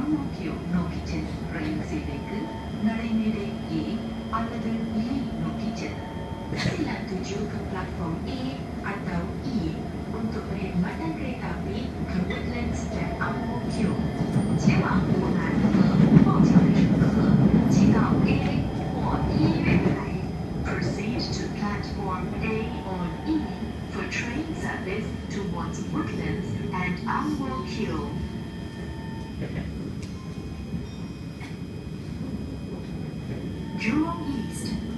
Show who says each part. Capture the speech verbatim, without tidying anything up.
Speaker 1: Tokyu no kitchen ரயில் சேவைக்கு நடைமேடை A அல்லது E no kitchen. Sila tuju ke platform A atau E untuk perkhidmatan kereta api ke Woodlands dan Ang Mo Kio. 前往湖南和报桥的乘客，请到 A 或 E 月台。Proceed to platform A or E for train service towards Woodlands and Ang Mo Kio. Jurong East.